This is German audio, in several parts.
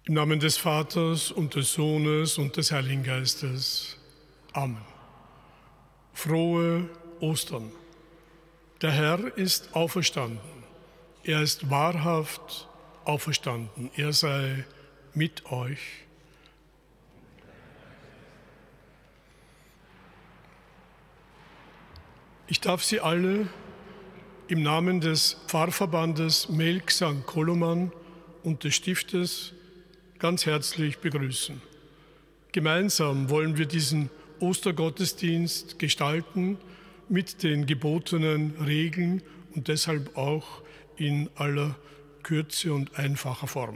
Im Namen des Vaters und des Sohnes und des Heiligen Geistes. Amen. Frohe Ostern. Der Herr ist auferstanden. Er ist wahrhaft auferstanden. Er sei mit euch. Ich darf Sie alle im Namen des Pfarrverbandes Melk St. Koloman und des Stiftes ganz herzlich begrüßen. Gemeinsam wollen wir diesen Ostergottesdienst gestalten mit den gebotenen Regeln und deshalb auch in aller Kürze und einfacher Form.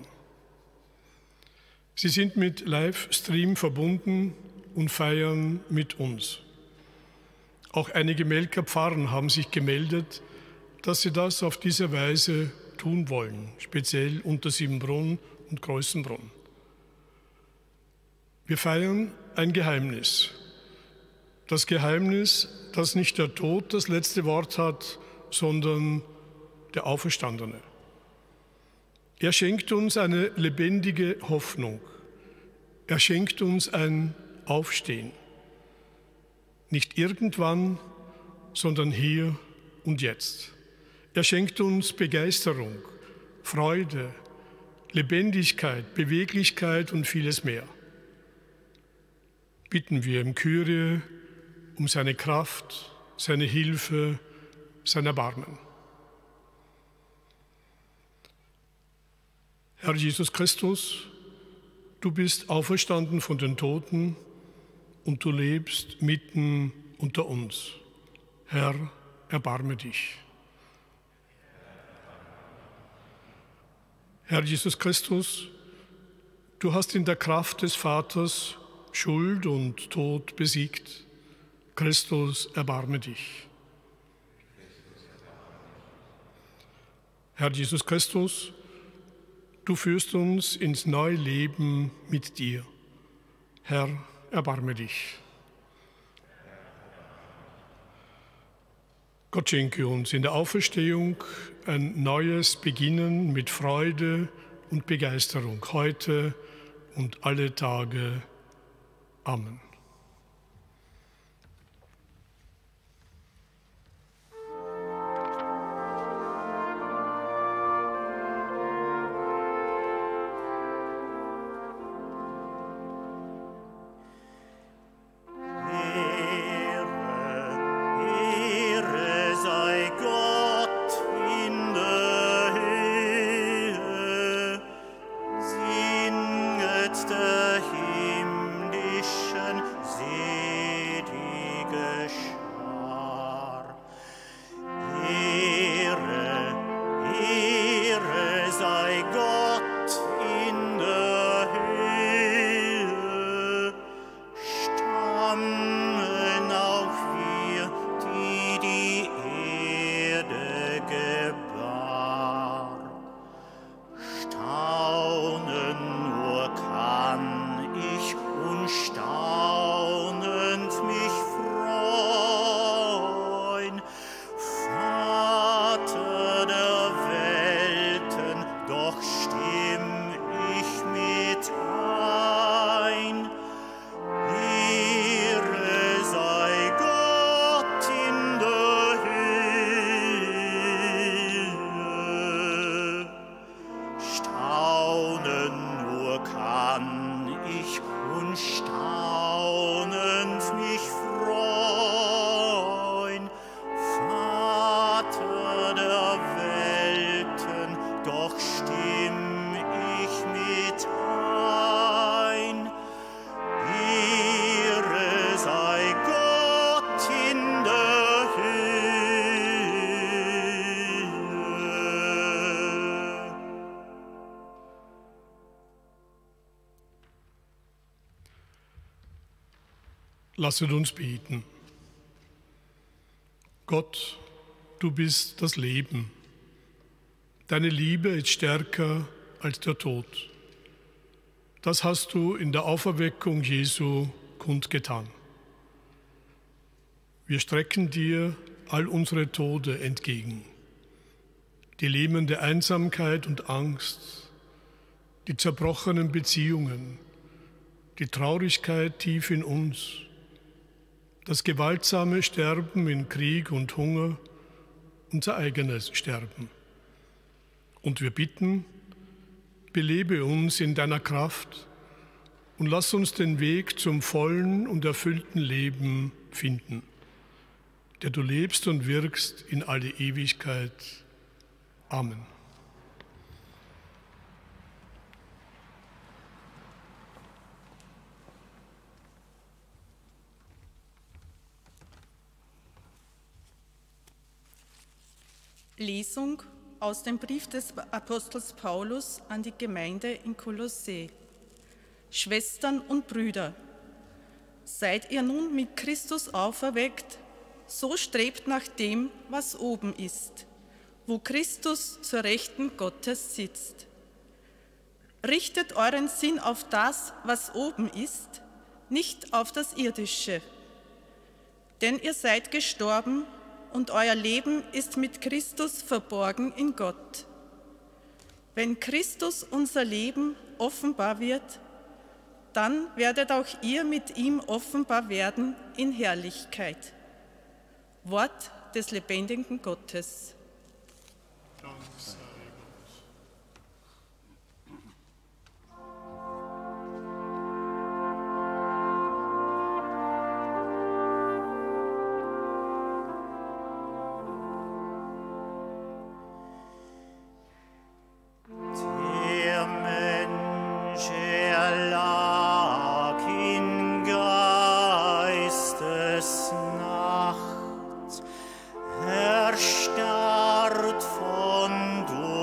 Sie sind mit Livestream verbunden und feiern mit uns. Auch einige Melker Pfarren haben sich gemeldet, dass sie das auf diese Weise tun wollen, speziell Untersiebenbrunn und Kreuzenbrunn. Wir feiern ein Geheimnis. Das Geheimnis, dass nicht der Tod das letzte Wort hat, sondern der Auferstandene. Er schenkt uns eine lebendige Hoffnung. Er schenkt uns ein Aufstehen. Nicht irgendwann, sondern hier und jetzt. Er schenkt uns Begeisterung, Freude, Lebendigkeit, Beweglichkeit und vieles mehr. Bitten wir im Kyrie um seine Kraft, seine Hilfe, sein Erbarmen. Herr Jesus Christus, du bist auferstanden von den Toten und du lebst mitten unter uns. Herr, erbarme dich. Herr Jesus Christus, du hast in der Kraft des Vaters Schuld und Tod besiegt. Christus, erbarme dich. Herr Jesus Christus, du führst uns ins neue Leben mit dir. Herr, erbarme dich. Gott schenke uns in der Auferstehung ein neues Beginnen mit Freude und Begeisterung, heute und alle Tage. Amen. Lasset uns beten. Gott, du bist das Leben. Deine Liebe ist stärker als der Tod. Das hast du in der Auferweckung Jesu kundgetan. Wir strecken dir all unsere Tode entgegen. Die lähmende Einsamkeit und Angst, die zerbrochenen Beziehungen, die Traurigkeit tief in uns, das gewaltsame Sterben in Krieg und Hunger, unser eigenes Sterben. Und wir bitten, belebe uns in deiner Kraft und lass uns den Weg zum vollen und erfüllten Leben finden, der du lebst und wirkst in alle Ewigkeit. Amen. Lesung aus dem Brief des Apostels Paulus an die Gemeinde in Kolossee. Schwestern und Brüder, seid ihr nun mit Christus auferweckt, so strebt nach dem, was oben ist, wo Christus zur Rechten Gottes sitzt. Richtet euren Sinn auf das, was oben ist, nicht auf das Irdische. Denn ihr seid gestorben und euer Leben ist mit Christus verborgen in Gott. Wenn Christus unser Leben offenbar wird, dann werdet auch ihr mit ihm offenbar werden in Herrlichkeit. Wort des lebendigen Gottes. Dank sei Gott. Erstarrt von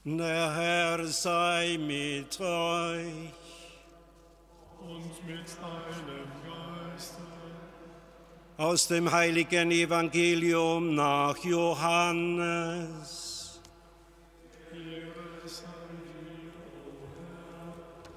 Der Herr sei mit euch. Und mit deinem Geiste. Aus dem heiligen Evangelium nach Johannes. Ehre sei dir, o Herr.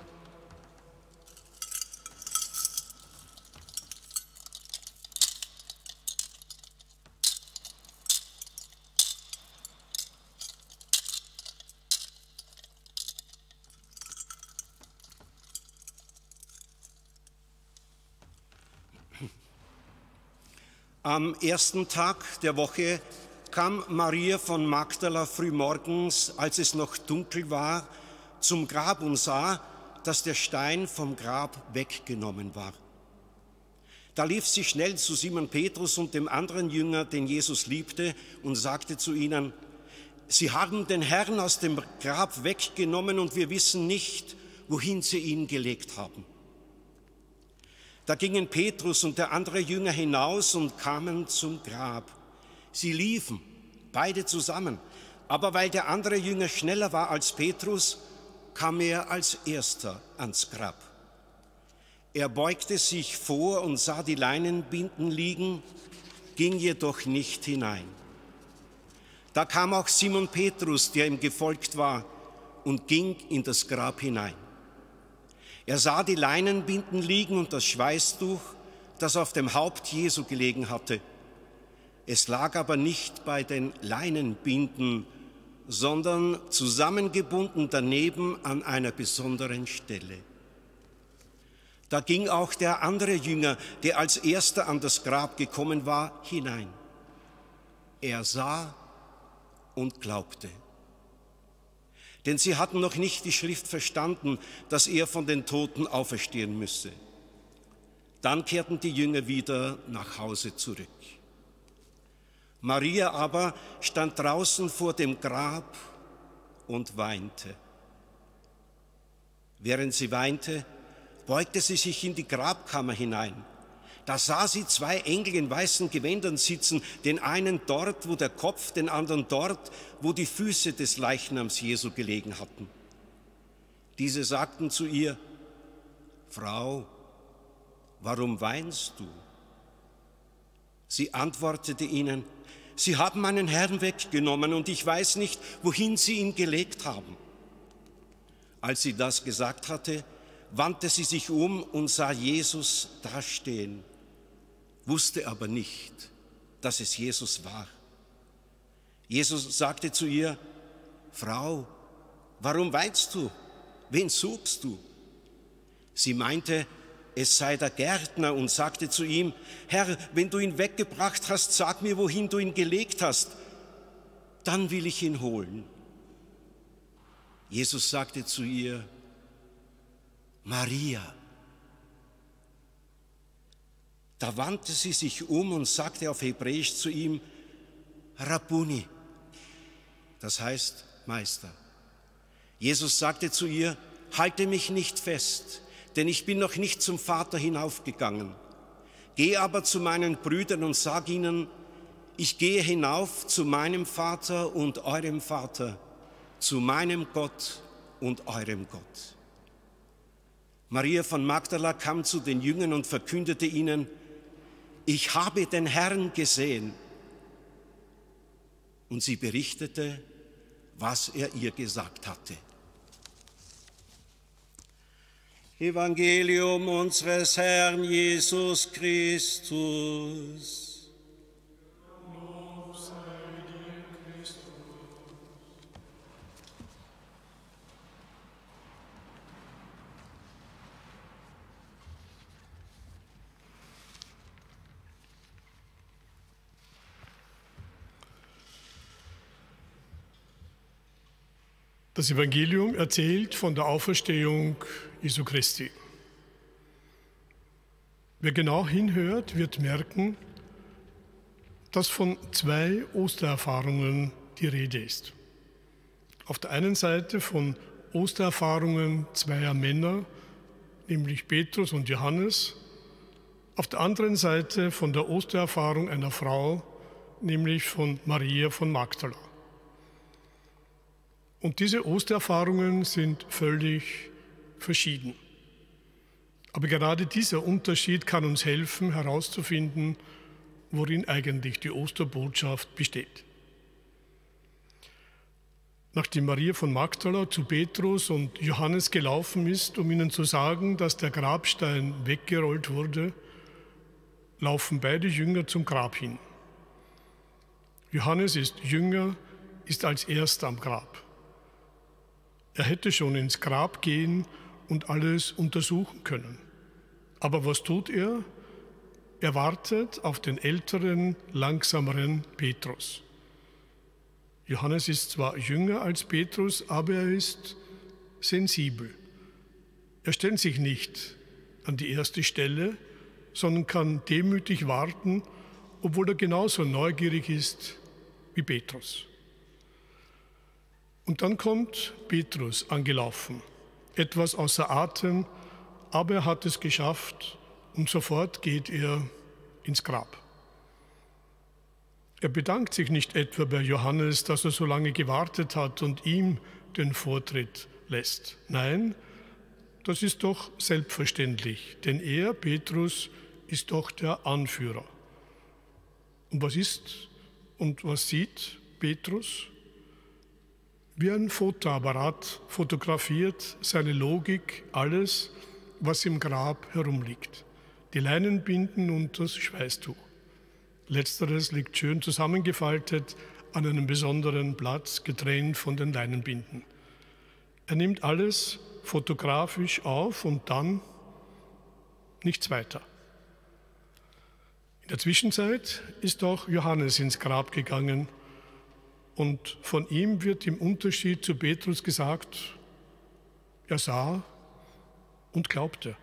Am ersten Tag der Woche kam Maria von Magdala frühmorgens, als es noch dunkel war, zum Grab und sah, dass der Stein vom Grab weggenommen war. Da lief sie schnell zu Simon Petrus und dem anderen Jünger, den Jesus liebte, und sagte zu ihnen: Sie haben den Herrn aus dem Grab weggenommen und wir wissen nicht, wohin sie ihn gelegt haben. Da gingen Petrus und der andere Jünger hinaus und kamen zum Grab. Sie liefen, beide zusammen, aber weil der andere Jünger schneller war als Petrus, kam er als erster ans Grab. Er beugte sich vor und sah die Leinenbinden liegen, ging jedoch nicht hinein. Da kam auch Simon Petrus, der ihm gefolgt war, und ging in das Grab hinein. Er sah die Leinenbinden liegen und das Schweißtuch, das auf dem Haupt Jesu gelegen hatte. Es lag aber nicht bei den Leinenbinden, sondern zusammengebunden daneben an einer besonderen Stelle. Da ging auch der andere Jünger, der als erster an das Grab gekommen war, hinein. Er sah und glaubte. Denn sie hatten noch nicht die Schrift verstanden, dass er von den Toten auferstehen müsse. Dann kehrten die Jünger wieder nach Hause zurück. Maria aber stand draußen vor dem Grab und weinte. Während sie weinte, beugte sie sich in die Grabkammer hinein. Da sah sie zwei Engel in weißen Gewändern sitzen, den einen dort, wo der Kopf, den anderen dort, wo die Füße des Leichnams Jesu gelegen hatten. Diese sagten zu ihr: Frau, warum weinst du? Sie antwortete ihnen: Sie haben meinen Herrn weggenommen und ich weiß nicht, wohin sie ihn gelegt haben. Als sie das gesagt hatte, wandte sie sich um und sah Jesus dastehen, wusste aber nicht, dass es Jesus war. Jesus sagte zu ihr: Frau, warum weinst du? Wen suchst du? Sie meinte, es sei der Gärtner, und sagte zu ihm: Herr, wenn du ihn weggebracht hast, sag mir, wohin du ihn gelegt hast, dann will ich ihn holen. Jesus sagte zu ihr: Maria. Da wandte sie sich um und sagte auf Hebräisch zu ihm: Rabbuni, das heißt Meister. Jesus sagte zu ihr: Halte mich nicht fest, denn ich bin noch nicht zum Vater hinaufgegangen. Geh aber zu meinen Brüdern und sag ihnen: Ich gehe hinauf zu meinem Vater und eurem Vater, zu meinem Gott und eurem Gott. Maria von Magdala kam zu den Jüngern und verkündete ihnen: Ich habe den Herrn gesehen. Und sie berichtete, was er ihr gesagt hatte. Evangelium unseres Herrn Jesus Christus. Lob sei dir, Christus. Das Evangelium erzählt von der Auferstehung Jesu Christi. Wer genau hinhört, wird merken, dass von zwei Ostererfahrungen die Rede ist. Auf der einen Seite von Ostererfahrungen zweier Männer, nämlich Petrus und Johannes, auf der anderen Seite von der Ostererfahrung einer Frau, nämlich von Maria von Magdala. Und diese Ostererfahrungen sind völlig verschieden. Aber gerade dieser Unterschied kann uns helfen, herauszufinden, worin eigentlich die Osterbotschaft besteht. Nachdem Maria von Magdala zu Petrus und Johannes gelaufen ist, um ihnen zu sagen, dass der Grabstein weggerollt wurde, laufen beide Jünger zum Grab hin. Johannes ist Jünger, ist als Erster am Grab. Er hätte schon ins Grab gehen und alles untersuchen können. Aber was tut er? Er wartet auf den älteren, langsameren Petrus. Johannes ist zwar jünger als Petrus, aber er ist sensibel. Er stellt sich nicht an die erste Stelle, sondern kann demütig warten, obwohl er genauso neugierig ist wie Petrus. Und dann kommt Petrus angelaufen, etwas außer Atem, aber er hat es geschafft und sofort geht er ins Grab. Er bedankt sich nicht etwa bei Johannes, dass er so lange gewartet hat und ihm den Vortritt lässt. Nein, das ist doch selbstverständlich, denn er, Petrus, ist doch der Anführer. Und was sieht Petrus? Wie ein Fotoapparat fotografiert seine Logik alles, was im Grab herumliegt. Die Leinenbinden und das Schweißtuch. Letzteres liegt schön zusammengefaltet an einem besonderen Platz, getrennt von den Leinenbinden. Er nimmt alles fotografisch auf und dann nichts weiter. In der Zwischenzeit ist auch Johannes ins Grab gegangen und von ihm wird im Unterschied zu Petrus gesagt, er sah und glaubte.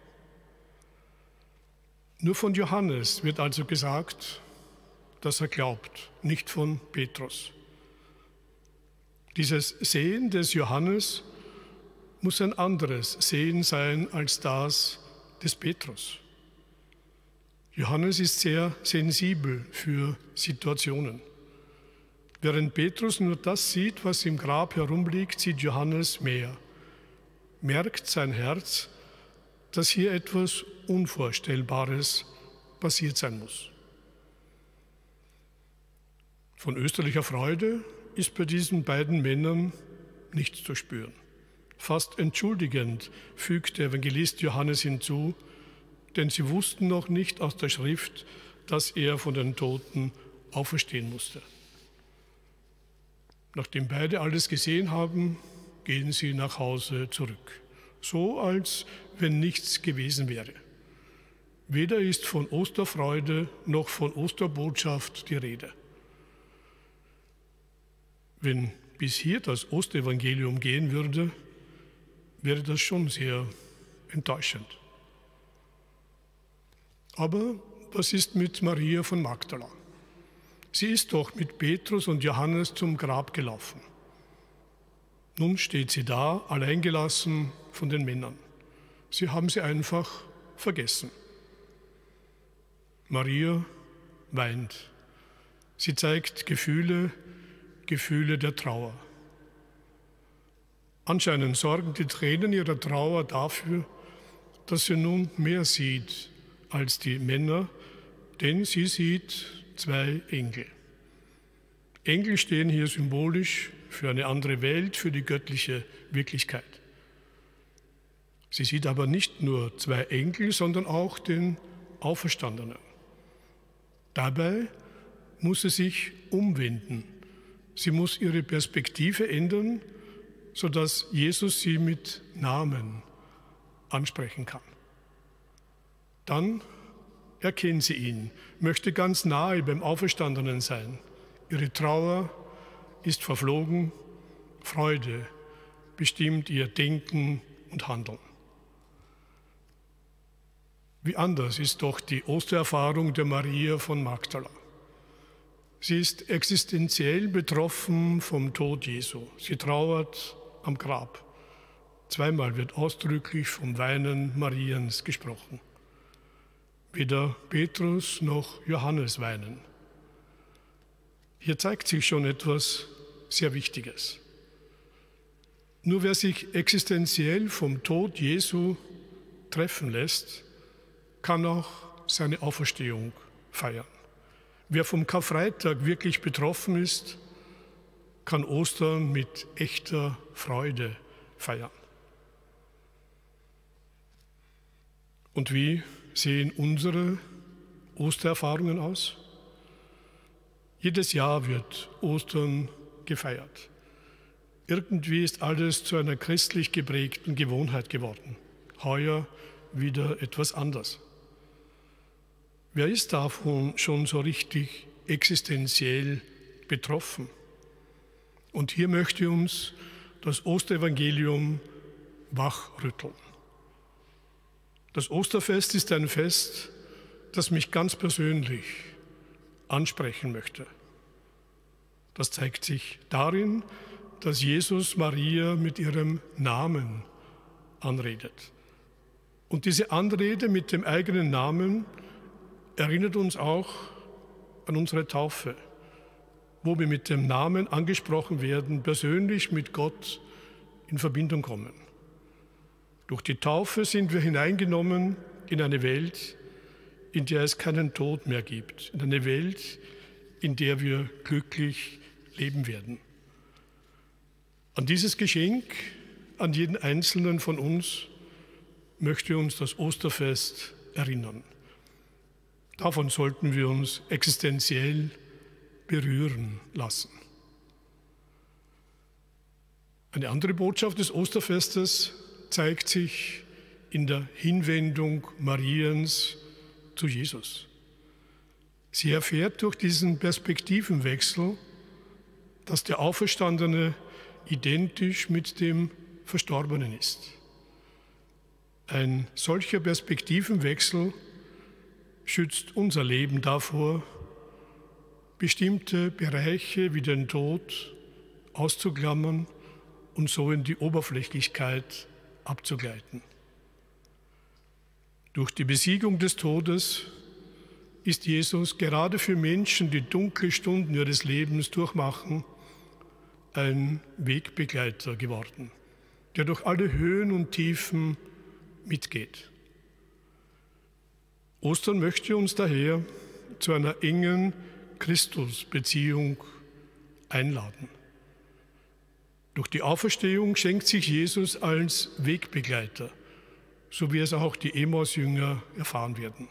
Nur von Johannes wird also gesagt, dass er glaubt, nicht von Petrus. Dieses Sehen des Johannes muss ein anderes Sehen sein als das des Petrus. Johannes ist sehr sensibel für Situationen. Während Petrus nur das sieht, was im Grab herumliegt, sieht Johannes mehr. Merkt sein Herz, dass hier etwas Unvorstellbares passiert sein muss. Von österlicher Freude ist bei diesen beiden Männern nichts zu spüren. Fast entschuldigend fügt der Evangelist Johannes hinzu, denn sie wussten noch nicht aus der Schrift, dass er von den Toten auferstehen musste. Nachdem beide alles gesehen haben, gehen sie nach Hause zurück, so als wenn nichts gewesen wäre. Weder ist von Osterfreude noch von Osterbotschaft die Rede. Wenn bis hier das Osterevangelium gehen würde, wäre das schon sehr enttäuschend. Aber was ist mit Maria von Magdala? Sie ist doch mit Petrus und Johannes zum Grab gelaufen. Nun steht sie da, alleingelassen von den Männern. Sie haben sie einfach vergessen. Maria weint. Sie zeigt Gefühle der Trauer. Anscheinend sorgen die Tränen ihrer Trauer dafür, dass sie nun mehr sieht als die Männer, denn sie sieht zwei Engel. Engel stehen hier symbolisch für eine andere Welt, für die göttliche Wirklichkeit. Sie sieht aber nicht nur zwei Engel, sondern auch den Auferstandenen. Dabei muss sie sich umwenden. Sie muss ihre Perspektive ändern, sodass Jesus sie mit Namen ansprechen kann. Dann erkennt sie ihn, möchte ganz nahe beim Auferstandenen sein. Ihre Trauer ist verflogen, Freude bestimmt ihr Denken und Handeln. Wie anders ist doch die Ostererfahrung der Maria von Magdala. Sie ist existenziell betroffen vom Tod Jesu. Sie trauert am Grab. Zweimal wird ausdrücklich vom Weinen Mariens gesprochen. Weder Petrus noch Johannes weinen. Hier zeigt sich schon etwas sehr Wichtiges. Nur wer sich existenziell vom Tod Jesu treffen lässt, kann auch seine Auferstehung feiern. Wer vom Karfreitag wirklich betroffen ist, kann Ostern mit echter Freude feiern. Und wie sehen unsere Ostererfahrungen aus? Jedes Jahr wird Ostern gefeiert. Irgendwie ist alles zu einer christlich geprägten Gewohnheit geworden. Heuer wieder etwas anders. Wer ist davon schon so richtig existenziell betroffen? Und hier möchte uns das Osterevangelium wachrütteln. Das Osterfest ist ein Fest, das mich ganz persönlich ansprechen möchte. Das zeigt sich darin, dass Jesus Maria mit ihrem Namen anredet. Und diese Anrede mit dem eigenen Namen erinnert uns auch an unsere Taufe, wo wir mit dem Namen angesprochen werden, persönlich mit Gott in Verbindung kommen. Durch die Taufe sind wir hineingenommen in eine Welt, in der es keinen Tod mehr gibt, in eine Welt, in der wir glücklich leben werden. An dieses Geschenk, an jeden Einzelnen von uns, möchte uns das Osterfest erinnern. Davon sollten wir uns existenziell berühren lassen. Eine andere Botschaft des Osterfestes zeigt sich in der Hinwendung Mariens zu Jesus. Sie erfährt durch diesen Perspektivenwechsel, dass der Auferstandene identisch mit dem Verstorbenen ist. Ein solcher Perspektivenwechsel schützt unser Leben davor, bestimmte Bereiche wie den Tod auszuklammern und so in die Oberflächlichkeit abzugleiten. Durch die Besiegung des Todes ist Jesus gerade für Menschen, die dunkle Stunden ihres Lebens durchmachen, ein Wegbegleiter geworden, der durch alle Höhen und Tiefen mitgeht. Ostern möchte uns daher zu einer engen Christusbeziehung einladen. Durch die Auferstehung schenkt sich Jesus als Wegbegleiter, so wie es auch die Emmaus-Jünger erfahren werden.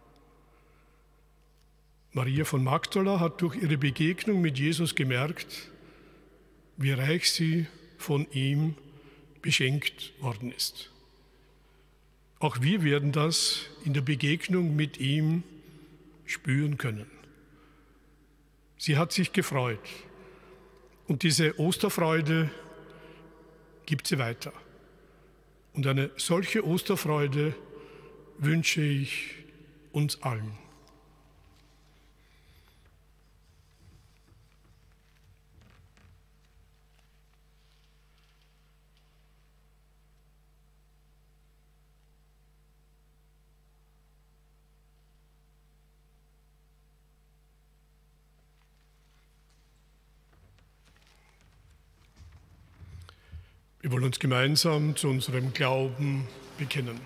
Maria von Magdala hat durch ihre Begegnung mit Jesus gemerkt, wie reich sie von ihm beschenkt worden ist. Auch wir werden das in der Begegnung mit ihm spüren können. Sie hat sich gefreut und diese Osterfreude gibt sie weiter. Und eine solche Osterfreude wünsche ich uns allen. Wir wollen uns gemeinsam zu unserem Glauben bekennen.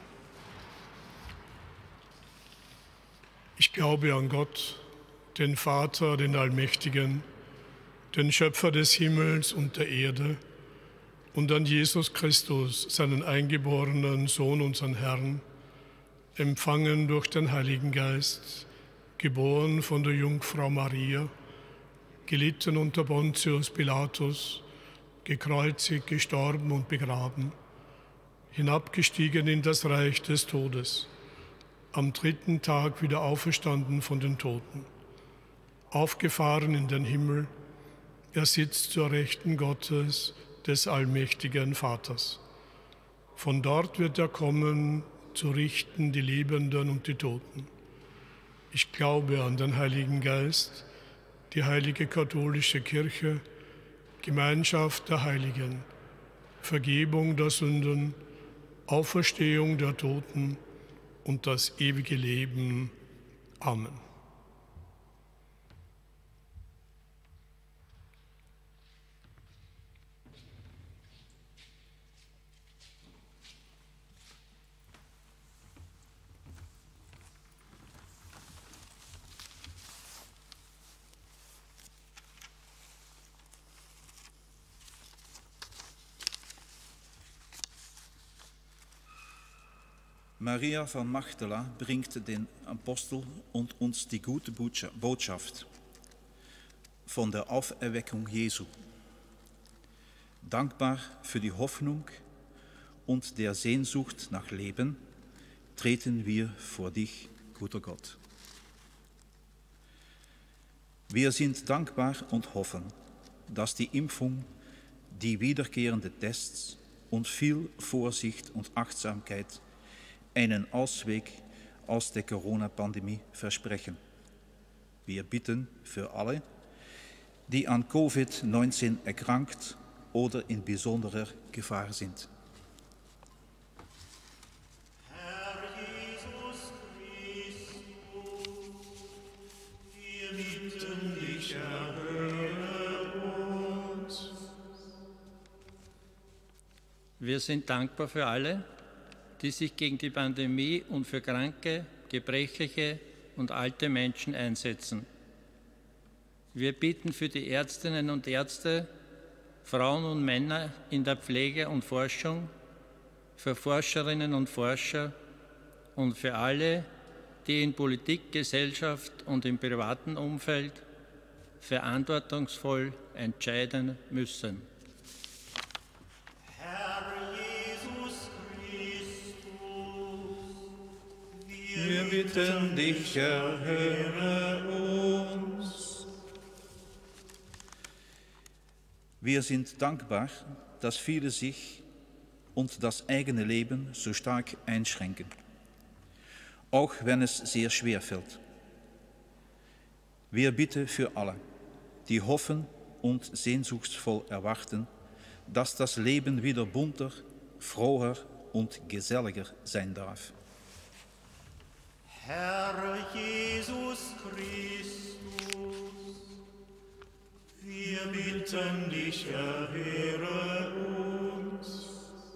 Ich glaube an Gott, den Vater, den Allmächtigen, den Schöpfer des Himmels und der Erde, und an Jesus Christus, seinen eingeborenen Sohn, unseren Herrn, empfangen durch den Heiligen Geist, geboren von der Jungfrau Maria, gelitten unter Pontius Pilatus, gekreuzigt, gestorben und begraben, hinabgestiegen in das Reich des Todes, am dritten Tag wieder auferstanden von den Toten, aufgefahren in den Himmel, er sitzt zur Rechten Gottes, des allmächtigen Vaters. Von dort wird er kommen, zu richten die Lebenden und die Toten. Ich glaube an den Heiligen Geist, die heilige katholische Kirche, Gemeinschaft der Heiligen, Vergebung der Sünden, Auferstehung der Toten und das ewige Leben. Amen. Maria von Magdala bringt den Apostel und uns die gute Botschaft von der Auferweckung Jesu. Dankbar für die Hoffnung und der Sehnsucht nach Leben treten wir vor dich, guter Gott. Wir sind dankbar und hoffen, dass die Impfung, die wiederkehrenden Tests und viel Vorsicht und Achtsamkeit einen Ausweg aus der Corona-Pandemie versprechen. Wir bitten für alle, die an Covid-19 erkrankt oder in besonderer Gefahr sind. Herr Jesus Christus, wir bitten dich, erhöre uns. Wir sind dankbar für alle, die sich gegen die Pandemie und für kranke, gebrechliche und alte Menschen einsetzen. Wir bitten für die Ärztinnen und Ärzte, Frauen und Männer in der Pflege und Forschung, für Forscherinnen und Forscher und für alle, die in Politik, Gesellschaft und im privaten Umfeld verantwortungsvoll entscheiden müssen. Wir bitten dich, erhöre uns. Wir sind dankbar, dass viele sich und das eigene Leben so stark einschränken, auch wenn es sehr schwer fällt. Wir bitten für alle, die hoffen und sehnsuchtsvoll erwarten, dass das Leben wieder bunter, froher und geselliger sein darf. Herr Jesus Christus, wir bitten dich, erhöre uns.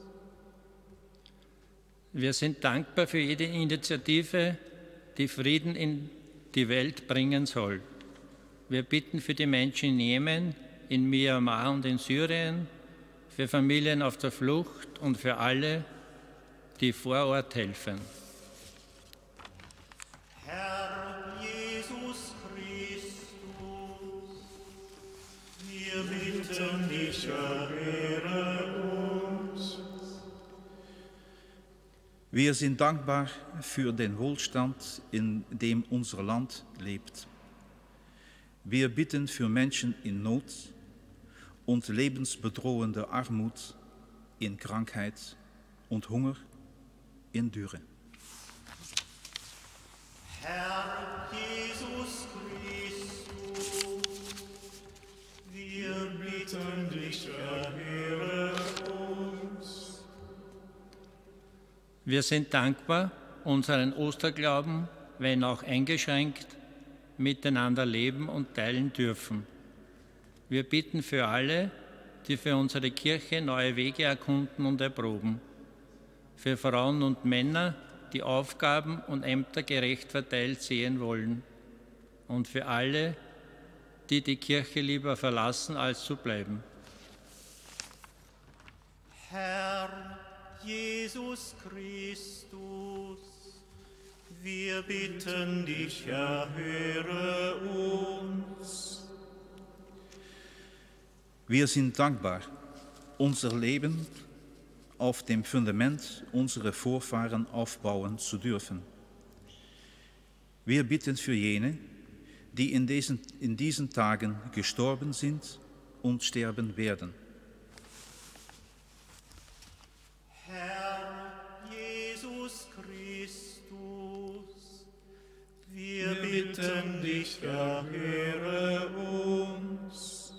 Wir sind dankbar für jede Initiative, die Frieden in die Welt bringen soll. Wir bitten für die Menschen in Jemen, in Myanmar und in Syrien, für Familien auf der Flucht und für alle, die vor Ort helfen. Herr Jesus Christus, wir bitten dich, erhöre uns. Wir sind dankbar für den Wohlstand, in dem unser Land lebt. Wir bitten für Menschen in Not und lebensbedrohende Armut, in Krankheit und Hunger, in Dürre. Herr Jesus Christus, wir bitten dich, erhöre uns. Wir sind dankbar, unseren Osterglauben, wenn auch eingeschränkt, miteinander leben und teilen dürfen. Wir bitten für alle, die für unsere Kirche neue Wege erkunden und erproben. Für Frauen und Männer, die Aufgaben und Ämter gerecht verteilt sehen wollen. Und für alle, die die Kirche lieber verlassen, als zu bleiben. Herr Jesus Christus, wir bitten dich, erhöre uns. Wir sind dankbar, unser Leben auf dem Fundament unserer Vorfahren aufbauen zu dürfen. Wir bitten für jene, die in diesen Tagen gestorben sind und sterben werden. Herr Jesus Christus, wir bitten dich, erhöre uns.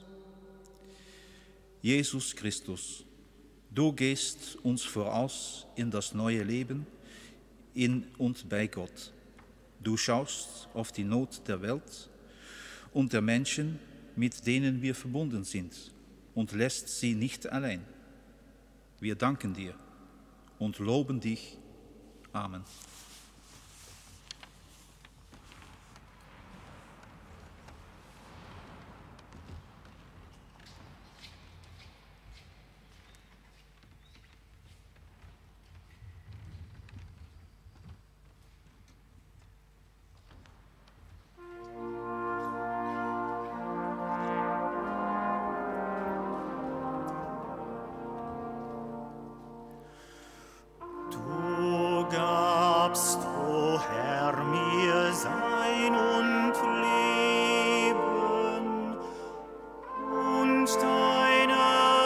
Jesus Christus, du gehst uns voraus in das neue Leben in und bei Gott. Du schaust auf die Not der Welt und der Menschen, mit denen wir verbunden sind, und lässt sie nicht allein. Wir danken dir und loben dich. Amen. gabst, o Herr, mir Sein und Leben und deine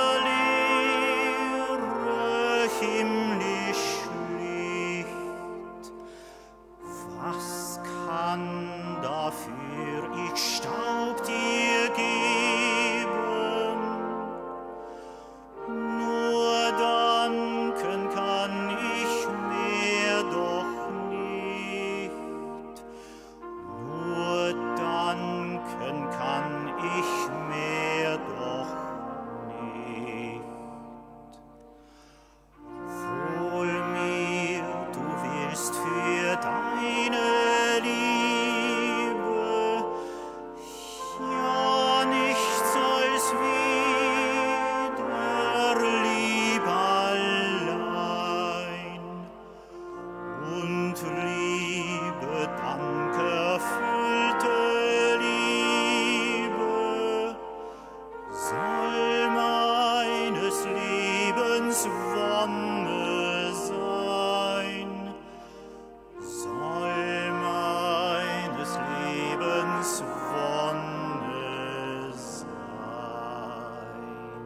Lehre himmlisch Licht. Was kann dafür ich Staub dir geben? Nur danken kann ich mehr doch nicht. Nur danken kann ich mehr doch nicht. Wohl mir, du willst für deine Liebe ja nichts als wieder Liebe allein. Und Liebe, Dank erfüllte Liebe, soll meines Lebens Wonne sein, soll meines Lebens Wonne sein.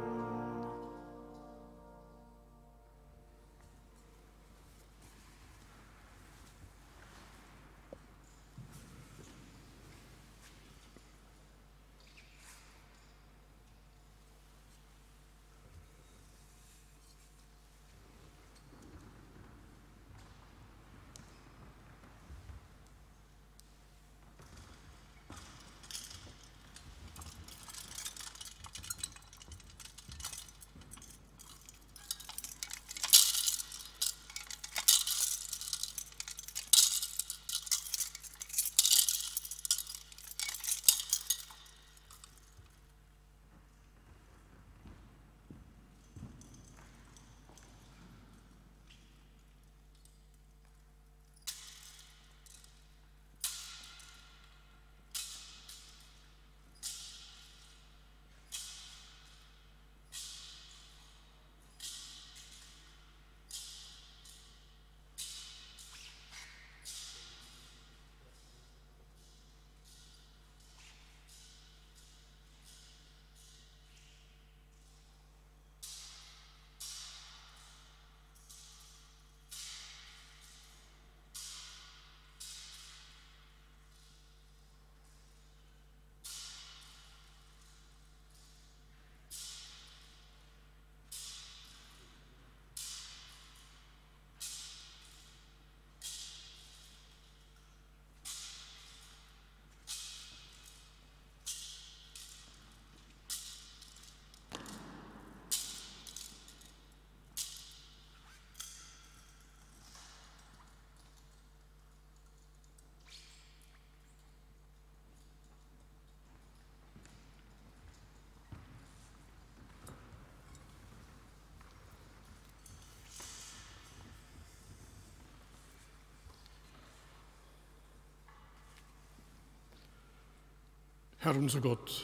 Herr unser Gott,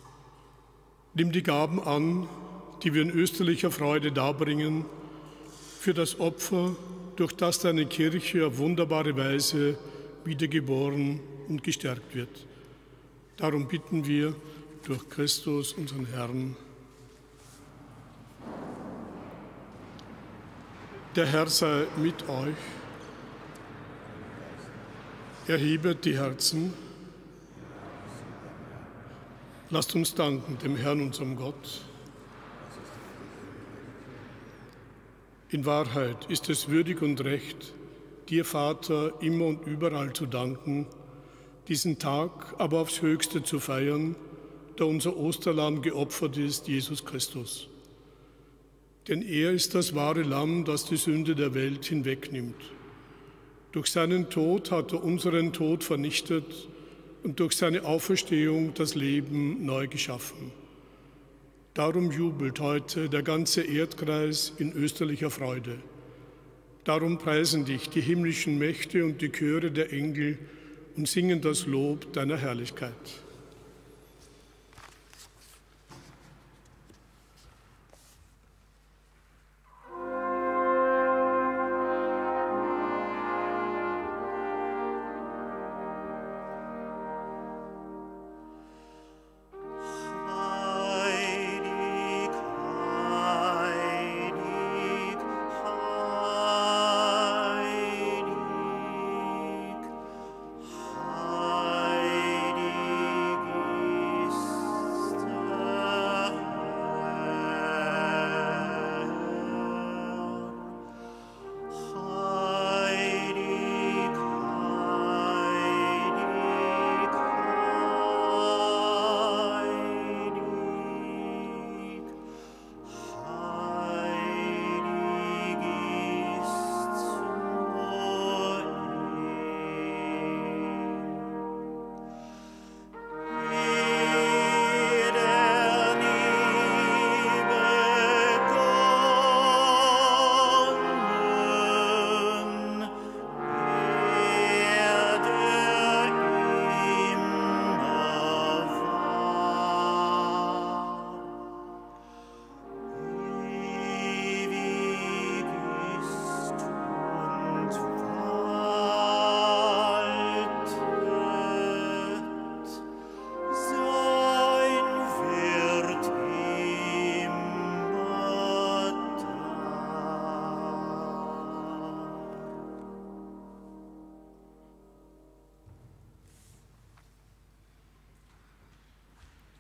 nimm die Gaben an, die wir in österlicher Freude darbringen, für das Opfer, durch das deine Kirche auf wunderbare Weise wiedergeboren und gestärkt wird. Darum bitten wir durch Christus, unseren Herrn. Der Herr sei mit euch. Erhebet die Herzen. Lasst uns danken dem Herrn, unserem Gott. In Wahrheit ist es würdig und recht, dir, Vater, immer und überall zu danken, diesen Tag aber aufs Höchste zu feiern, da unser Osterlamm geopfert ist, Jesus Christus. Denn er ist das wahre Lamm, das die Sünde der Welt hinwegnimmt. Durch seinen Tod hat er unseren Tod vernichtet und durch seine Auferstehung das Leben neu geschaffen. Darum jubelt heute der ganze Erdkreis in österlicher Freude. Darum preisen dich die himmlischen Mächte und die Chöre der Engel und singen das Lob deiner Herrlichkeit.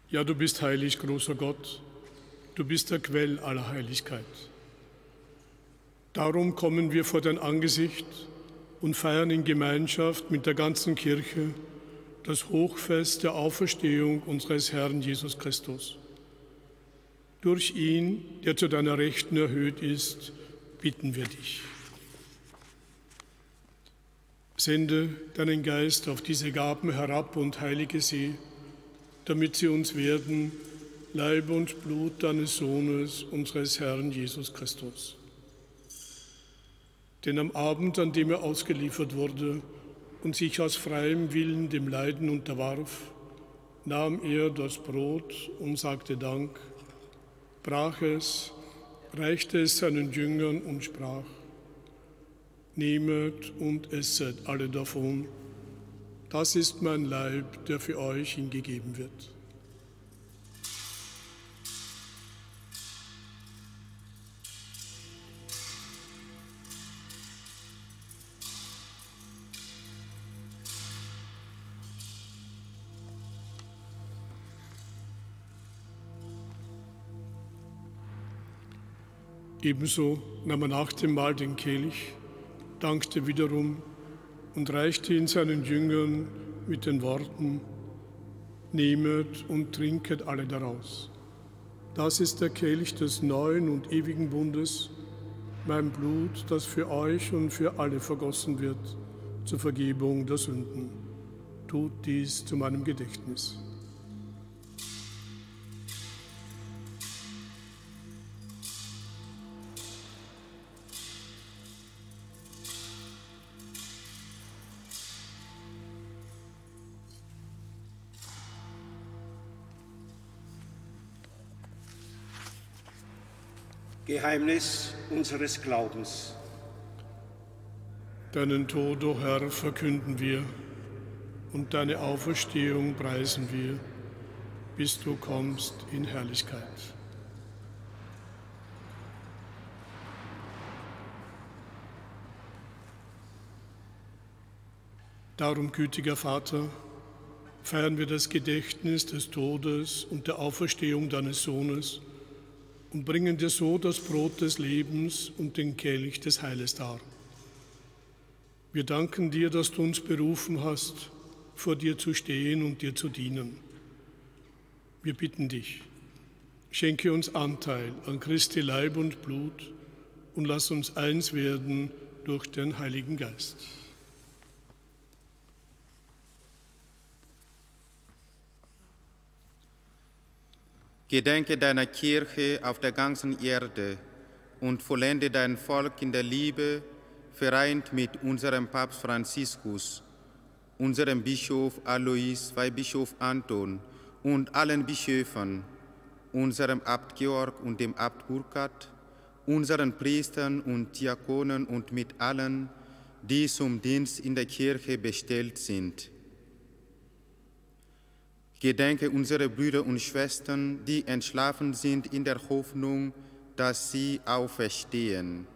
Ja, du bist heilig, großer Gott, du bist der Quell aller Heiligkeit. Darum kommen wir vor dein Angesicht und feiern in Gemeinschaft mit der ganzen Kirche das Hochfest der Auferstehung unseres Herrn Jesus Christus. Durch ihn, der zu deiner Rechten erhöht ist, bitten wir dich. Sende deinen Geist auf diese Gaben herab und heilige sie, damit sie uns werden, Leib und Blut deines Sohnes, unseres Herrn Jesus Christus. Denn am Abend, an dem er ausgeliefert wurde und sich aus freiem Willen dem Leiden unterwarf, nahm er das Brot und sagte Dank, brach es, reichte es seinen Jüngern und sprach: Nehmet und esset alle davon, das ist mein Leib, der für euch hingegeben wird. Ebenso nahm er nach dem Mahl den Kelch, dankte wiederum und reichte ihn seinen Jüngern mit den Worten: Nehmet und trinket alle daraus. Das ist der Kelch des neuen und ewigen Bundes, mein Blut, das für euch und für alle vergossen wird, zur Vergebung der Sünden. Tut dies zu meinem Gedächtnis. Geheimnis unseres Glaubens. Deinen Tod, o Herr, verkünden wir und deine Auferstehung preisen wir, bis du kommst in Herrlichkeit. Darum, gütiger Vater, feiern wir das Gedächtnis des Todes und der Auferstehung deines Sohnes und bringen dir so das Brot des Lebens und den Kelch des Heiles dar. Wir danken dir, dass du uns berufen hast, vor dir zu stehen und dir zu dienen. Wir bitten dich, schenke uns Anteil an Christi Leib und Blut und lass uns eins werden durch den Heiligen Geist. Gedenke deiner Kirche auf der ganzen Erde und vollende dein Volk in der Liebe, vereint mit unserem Papst Franziskus, unserem Bischof Alois, Weihbischof Anton und allen Bischöfen, unserem Abt Georg und dem Abt Burkhard, unseren Priestern und Diakonen und mit allen, die zum Dienst in der Kirche bestellt sind. Gedenke unsere Brüder und Schwestern, die entschlafen sind in der Hoffnung, dass sie auferstehen.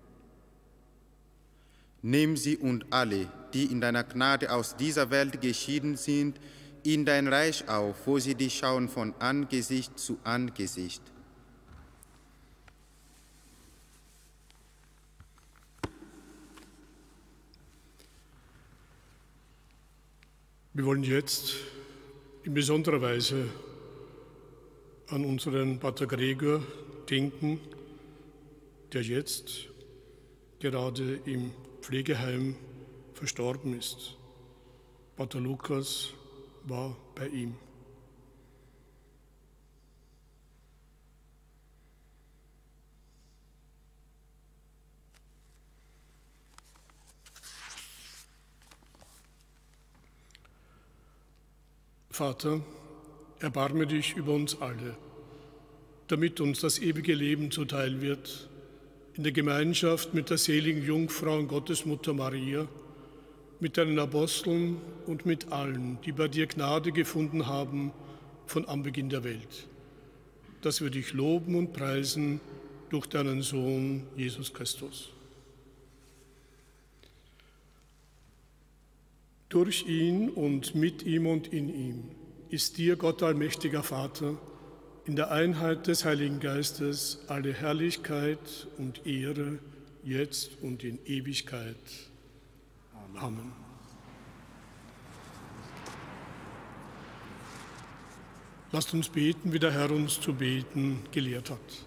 Nimm sie und alle, die in deiner Gnade aus dieser Welt geschieden sind, in dein Reich auf, wo sie dich schauen von Angesicht zu Angesicht. Wir wollen jetzt in besonderer Weise an unseren Pater Gregor denken, der jetzt gerade im Pflegeheim verstorben ist. Pater Lukas war bei ihm. Vater, erbarme dich über uns alle, damit uns das ewige Leben zuteil wird, in der Gemeinschaft mit der seligen Jungfrau und Gottesmutter Maria, mit deinen Aposteln und mit allen, die bei dir Gnade gefunden haben von Anbeginn der Welt, dass wir dich loben und preisen durch deinen Sohn Jesus Christus. Durch ihn und mit ihm und in ihm ist dir, Gott allmächtiger Vater, in der Einheit des Heiligen Geistes alle Herrlichkeit und Ehre, jetzt und in Ewigkeit. Amen. Lasst uns beten, wie der Herr uns zu beten gelehrt hat.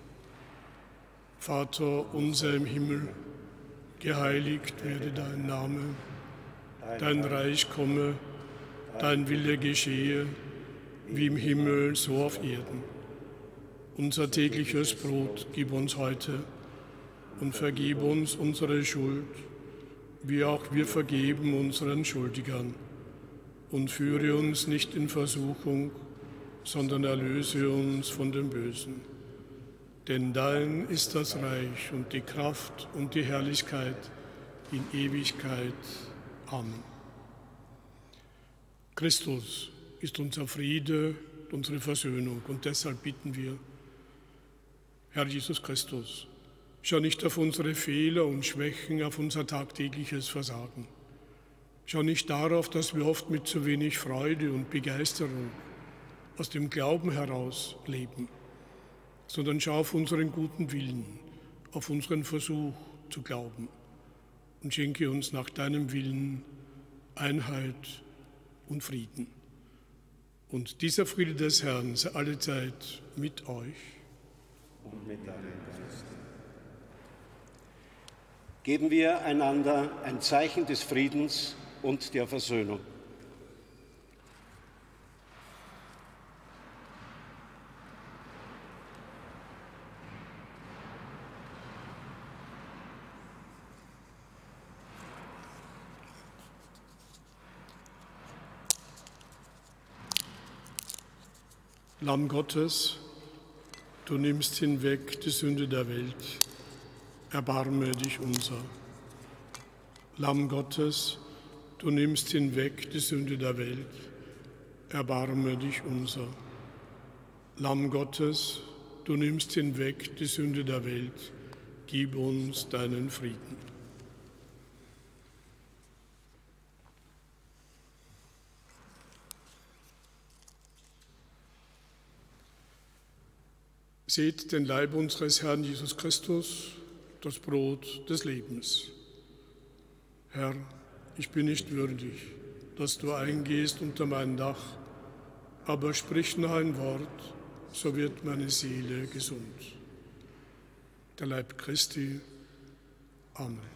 Vater unser im Himmel, geheiligt werde dein Name, dein Reich komme, dein Wille geschehe, wie im Himmel, so auf Erden. Unser tägliches Brot gib uns heute und vergib uns unsere Schuld, wie auch wir vergeben unseren Schuldigern. Und führe uns nicht in Versuchung, sondern erlöse uns von dem Bösen. Denn dein ist das Reich und die Kraft und die Herrlichkeit in Ewigkeit. Amen. Christus ist unser Friede, unsere Versöhnung und deshalb bitten wir, Herr Jesus Christus, schau nicht auf unsere Fehler und Schwächen, auf unser tagtägliches Versagen. Schau nicht darauf, dass wir oft mit zu wenig Freude und Begeisterung aus dem Glauben heraus leben, sondern schau auf unseren guten Willen, auf unseren Versuch zu glauben und schenke uns nach deinem Willen Einheit und Frieden. Und dieser Friede des Herrn sei allezeit mit euch. Und mit deinem Geist. Geben wir einander ein Zeichen des Friedens und der Versöhnung. Lamm Gottes, du nimmst hinweg die Sünde der Welt, erbarme dich unser. Lamm Gottes, du nimmst hinweg die Sünde der Welt, erbarme dich unser. Lamm Gottes, du nimmst hinweg die Sünde der Welt, gib uns deinen Frieden. Seht den Leib unseres Herrn Jesus Christus, das Brot des Lebens. Herr, ich bin nicht würdig, dass du eingehst unter mein Dach, aber sprich nur ein Wort, so wird meine Seele gesund. Der Leib Christi. Amen.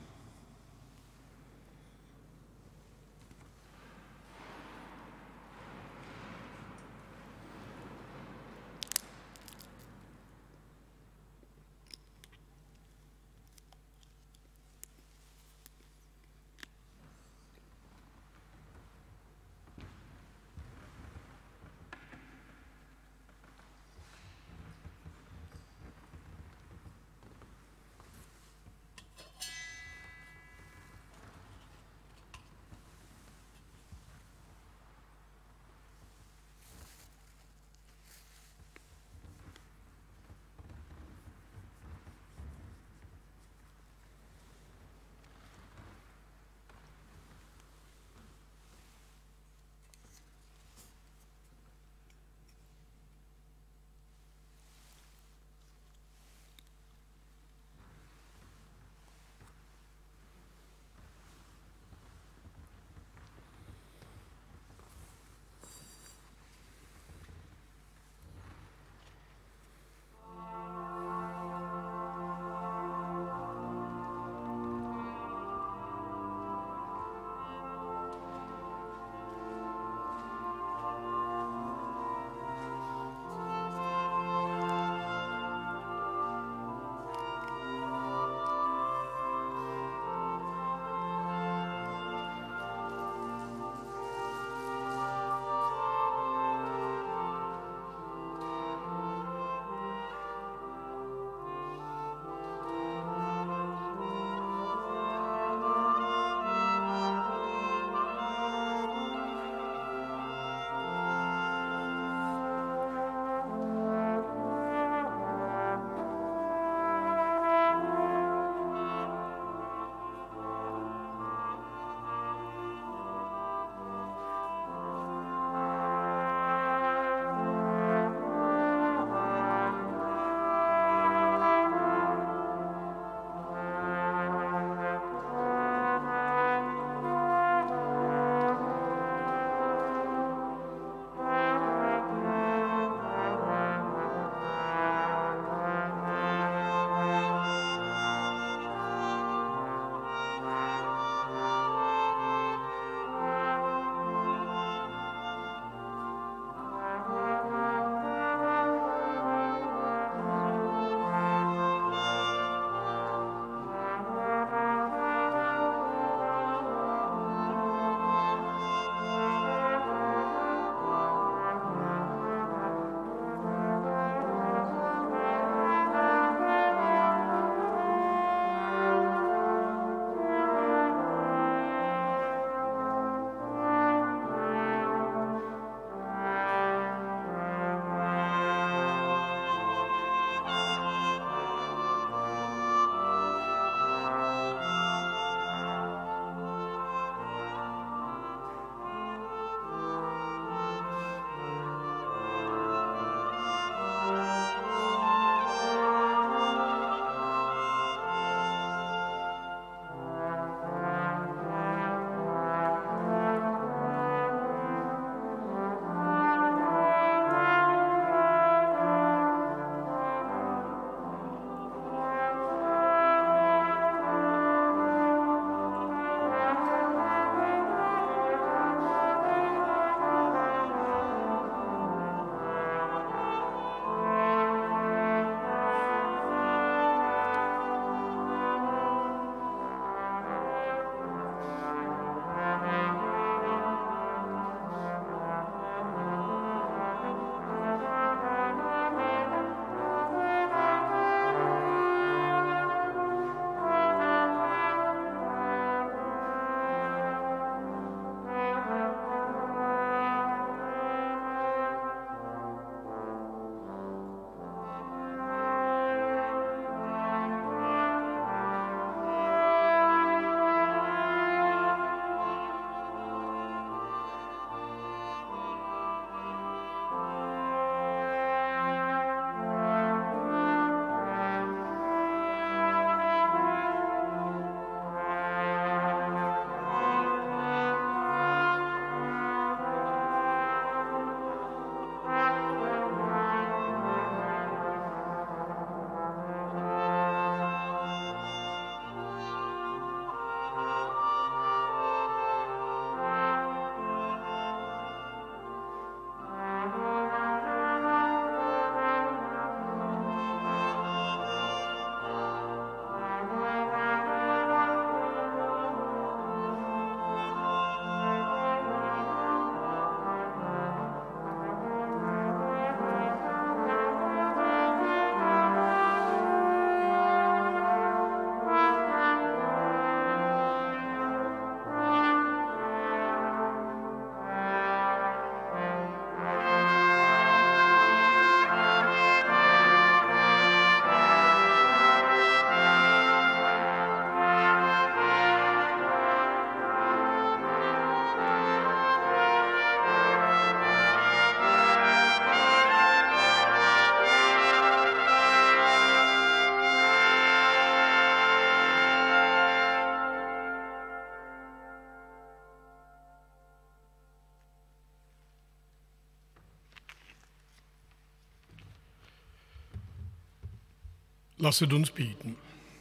Lasset uns beten.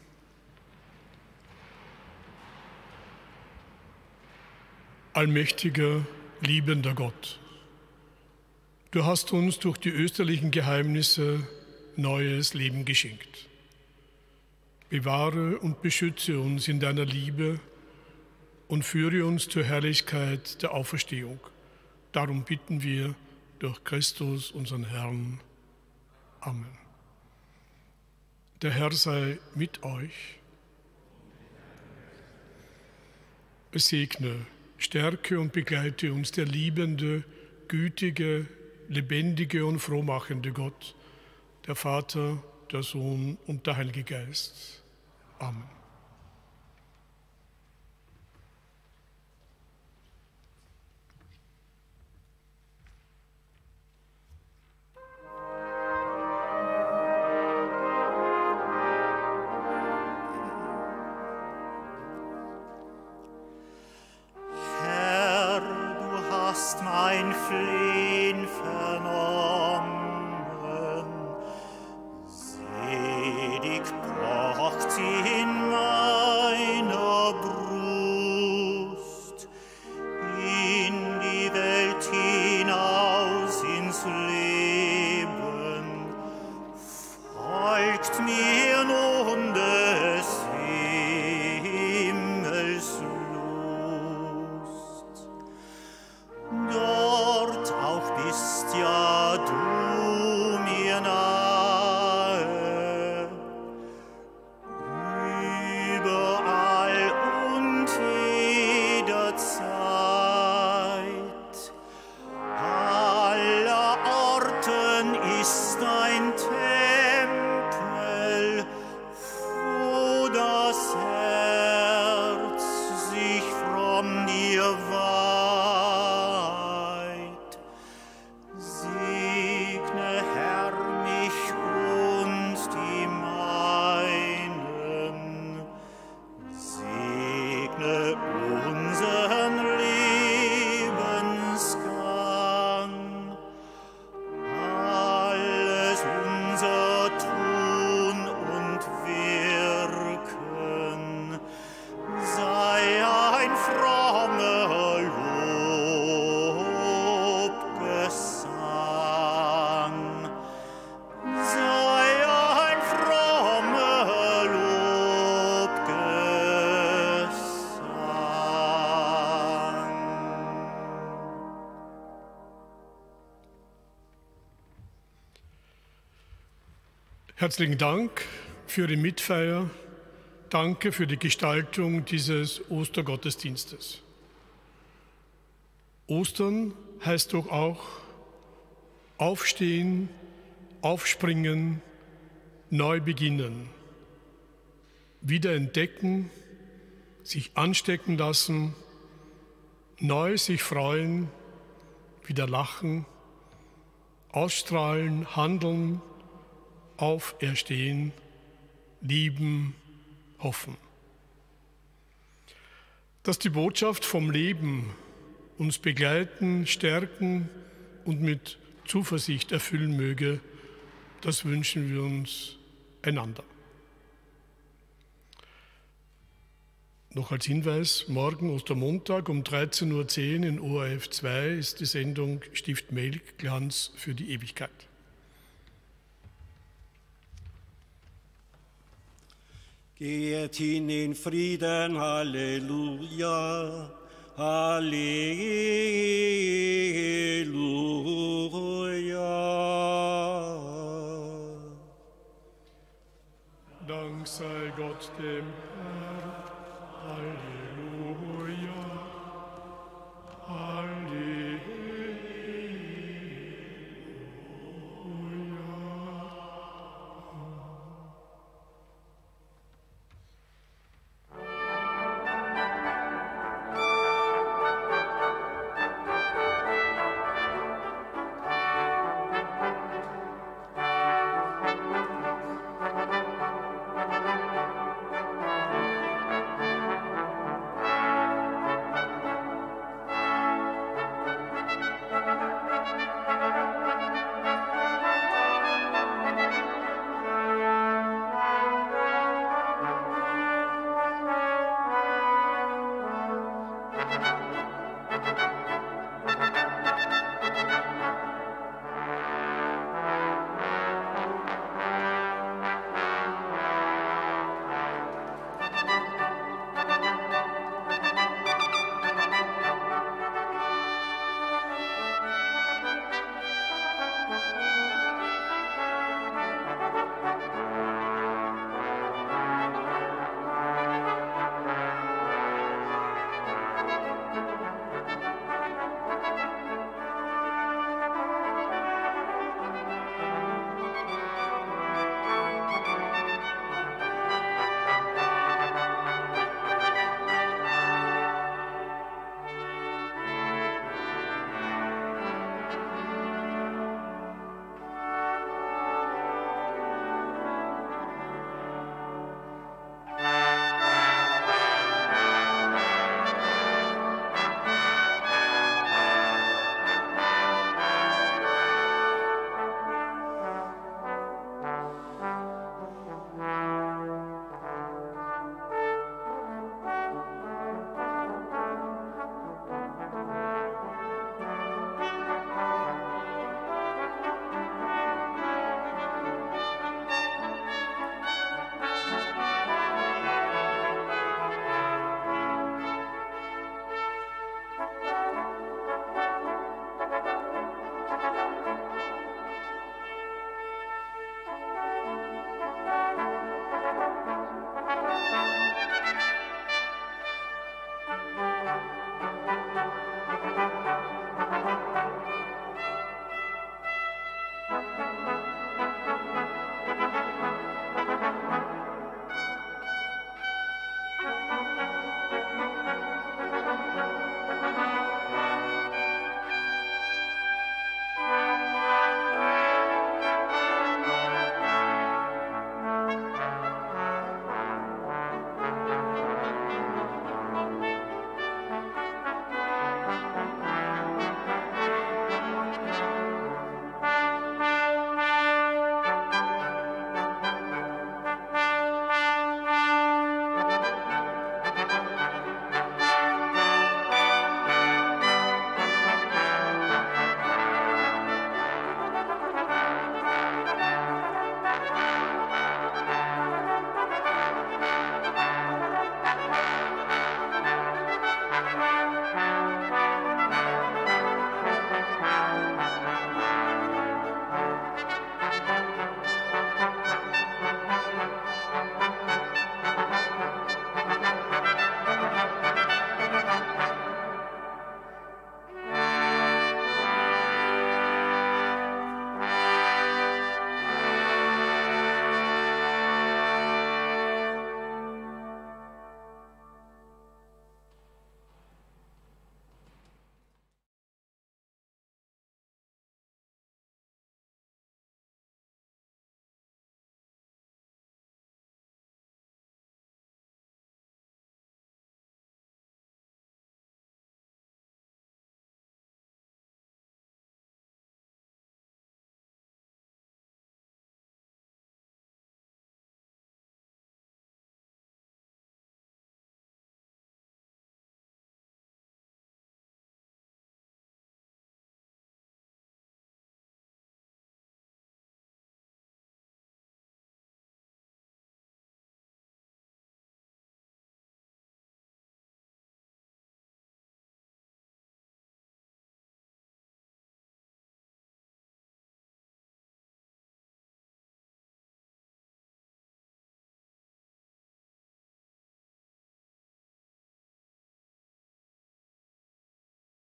Allmächtiger, liebender Gott, du hast uns durch die österlichen Geheimnisse neues Leben geschenkt. Bewahre und beschütze uns in deiner Liebe und führe uns zur Herrlichkeit der Auferstehung. Darum bitten wir durch Christus, unseren Herrn. Amen. Der Herr sei mit euch. Es segne, stärke und begleite uns der liebende, gütige, lebendige und frohmachende Gott, der Vater, der Sohn und der Heilige Geist. Amen. Mein Flehen vernommen, selig pocht sie in meiner Brust, in die Welt hinaus ins Leben, folgt mir nun des Himmels Lust. Dort auch bist ja du mir nahe, überall und jederzeit. Aller Orten ist dein Tempel, wo das Herz sich fromm dir weiht. Segne, Herr, mich und die meinen. Segne unseren Lebensgang. Alles unser Tun und Wirken sei ein frommer Lobgesang. Sei ein frommer Lobgesang. Herzlichen Dank für die Mitfeier. Danke für die Gestaltung dieses Ostergottesdienstes. Ostern heißt doch auch aufstehen, aufspringen, neu beginnen, wieder entdecken, sich anstecken lassen, neu sich freuen, wieder lachen, ausstrahlen, handeln, auferstehen, lieben, hoffen. Dass die Botschaft vom Leben uns begleiten, stärken und mit Zuversicht erfüllen möge, das wünschen wir uns einander. Noch als Hinweis, morgen Ostermontag um 13:10 Uhr in ORF 2 ist die Sendung Stift Melk, Glanz für die Ewigkeit. Geht hin in Frieden, Halleluja, Halleluja. Dank sei Gott dem Herrn, Halleluja, Halleluja.